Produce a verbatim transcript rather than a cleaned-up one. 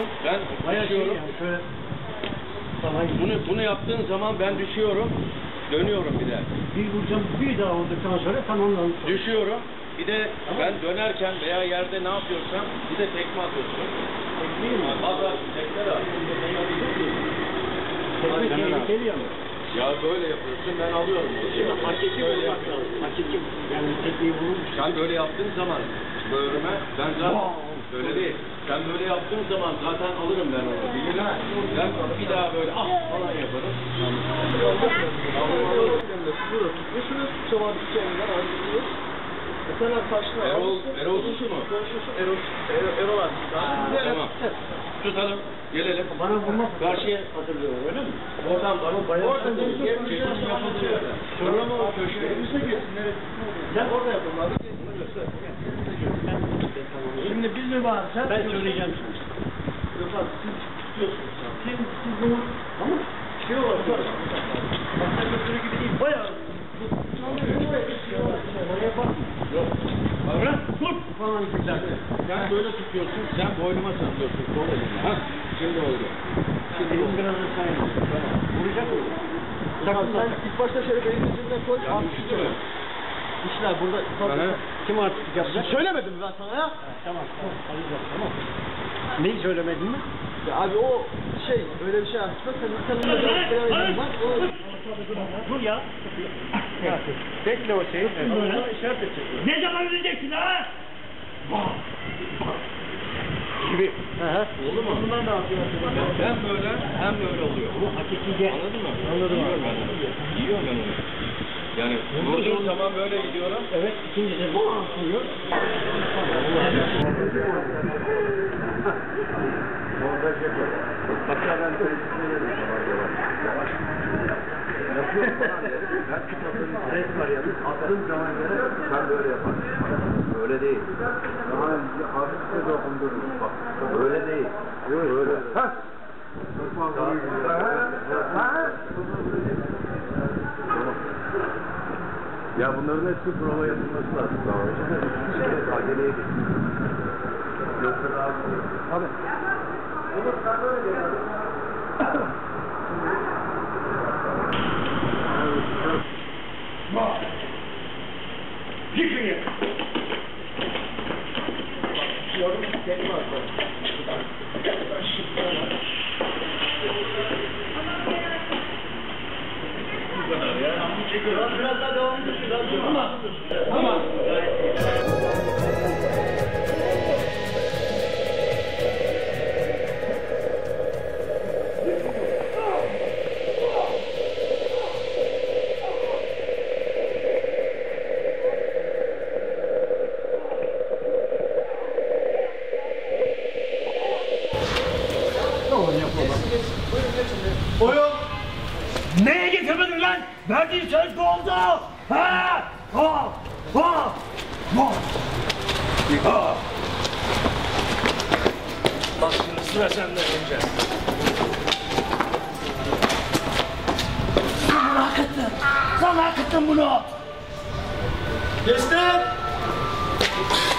düşüyorum. Ben düşüyorum. Bunu, bunu yaptığın zaman ben düşüyorum. Dönüyorum bir de. Bir vuracağım, bir daha olduktan sonra tamamlanmış. Düşüyorum. Bir de ben dönerken veya yerde ne yapıyorsam bir de tekme atıyorsun. Tekmeyi mi? Bazen tekme de atıyorsun. Tekme tehlikeli ama. Ya böyle yapıyorsun, ben alıyorum. Şimdi hakiki vurmak lazım. Hakiki yani tekmeyi vurmuş. Sen böyle yaptığın zaman böğrüme, ben zaten öyle değil. Sen böyle yaptığın zaman zaten alırım ben onu. Bilirler. Ben bir daha böyle ah falan yaparım. Burada tutmuşsunuz, çabalı kendinden ayrılıyor. Mesela karşına Erol, Erol suçu mu? Erol, Erol, Erol abi. Tamam. Tutalım, gelelim. Bana vurmak karşıya hatırlıyor öyle mi? Oradan bana bayağı Oradan çekim yapılıyor. Sonra mı o köşeye? Önümüze girsin, evet. Gel orada yapalım abi. Bunu göster. Şimdi biz mi bağırsak? Ben söyleyeceğim şimdi. Yok abi, siz tutuyorsunuz. Siz, siz bunu ama Şey olur, başka götürü gibi değil, bayağı. oraya bak. Yok. Bırak, tut falan güzel. Sen böyle tutuyorsun, sen boynuma sarılıyorsun sol elinle. Ha? Şimdi oldu. Şimdi Elim oldu. biraz da sayın. Tamam. Vuracak mı? Sakın sen ilk başta şöyle elini cebine koy. Ya düştü mü? İşler burada. Aha. Kim artistik yapacak? Söylemedim mi ben sana ya? Tamam, tamam. Alacağız, tamam. Neyi söylemedin mi? Ya abi o şey, öyle bir şey aslında sen insanın da cevap veremediğin var. O Dur ya. Bekle o şeyi. Evet. İşaret edecek. Ne zaman öleceksin ha? Gibi. Oldu mu? Bundan da atıyorsun. Hem böyle hem böyle oluyor. Bu hakiki. Anladın mı? Anladım. Yiyorum ben onu. Yiyorum ben onu. Yani vurduğum zaman böyle gidiyorum. Evet, ikincisi bu atıyor. Montaj yapıyor. Hatta ben söylediklerim yapıyorum falan derim. Ben tutmadığım res var yalnız. Attığım zaman yere sen böyle yaparsın. Öyle değil. Daha önce hafifçe dokundurur. Bak. Öyle değil. Öyle. Hah. Ya bunların hepsi prova yapılması lazım. Daha önce de aceleye geçiyor. Yoksa daha zor. Tabii. Bunu sen böyle yapalım. Bak. Yıkın ya. yorum tekme atar. Bu kadar ya. Biraz daha devam ediyorsun. Tamam. Tamam. Oyun. Neye getirmedin lan? Verdiğin söz ne oldu? Ha? Ha? Ha? Ha? Ha? Bak şimdi sıra sende önce. Sen hak ettin. Sen hak ettin bunu. Geçtim.